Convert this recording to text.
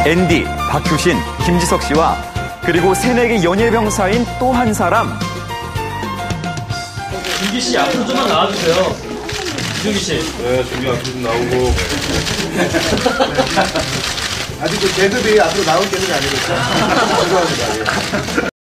앤디, 박효신, 김지석 씨와 그리고 새내기 연예병사인 또 한 사람. 준기 씨 앞으로 좀만 나와주세요. 준기 씨. 네, 준기 앞으로 좀 나오고. 아직 그 계급이 앞으로 나올 때는 아니니까. 죄송합니다.